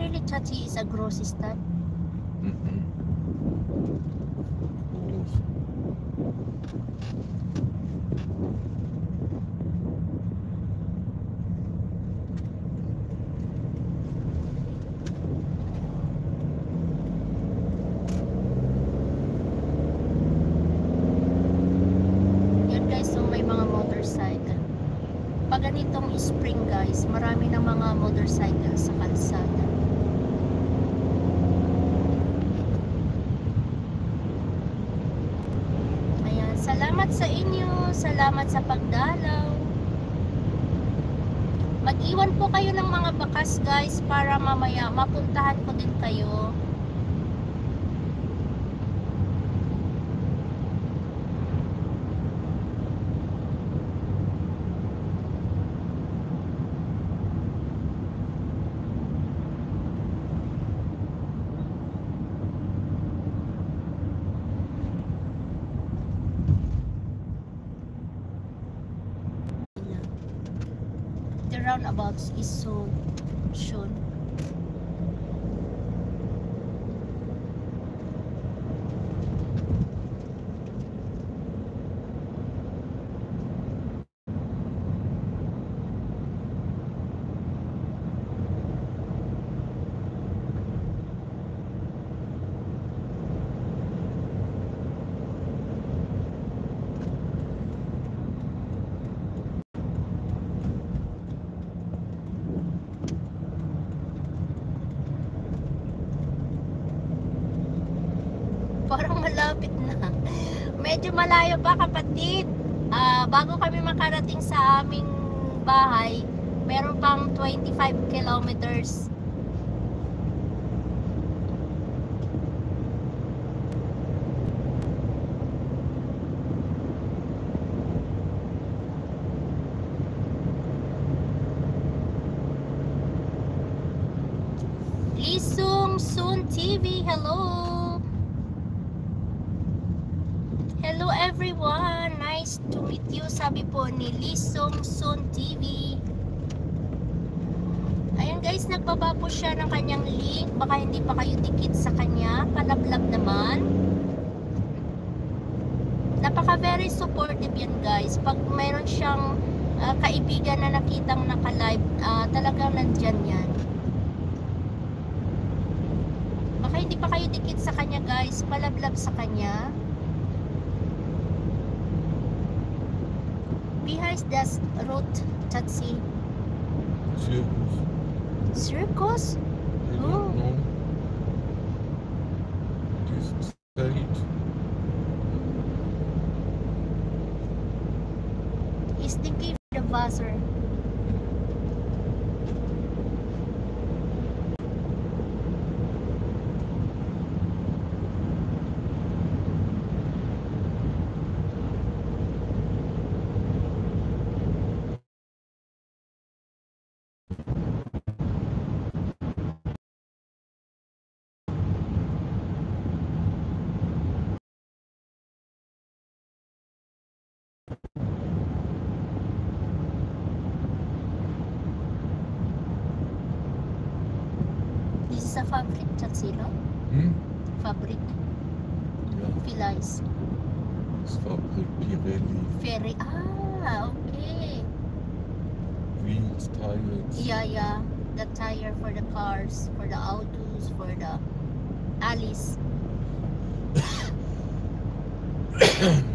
really Chachi is a grocery store? Yan guys, so may mga motorcycle. Pag ganitong spring guys, marami ng mga motorcycle sa kalsada. Ayan, salamat sa inyo, salamat sa pagdalaw. Mag-iwan po kayo ng mga bakas guys para mamaya mapuntahan ko din kayo. The roundabouts is so shown. Parang malapit na. Medyo malayo pa kapatid. Bago kami makarating sa aming bahay, meron pang 25 kilometers. Lisong Soon TV, hello! Hello everyone, nice to meet you, sabi po ni Lisong Soon TV. Ayan guys, nagbaba po siya ng kanyang link. Baka hindi pa kayo dikit sa kanya, palablab naman. Napaka very supportive yan guys. Pag mayroon siyang kaibigan na nakitang naka-live, talagang nandyan yan. Baka hindi pa kayo dikit sa kanya guys, palablab sa kanya. Wie heißt das Rot Taxi? Circus. Circus? I don't know. This state. Is the key for the buzzer? This is a fabric taxi, no? Fabric. Yeah, Filies. it's Fabrik Pirelli. Ferry. Okay. Wheels, tires. Yeah. The tire for the cars, for the autos, for the alleys.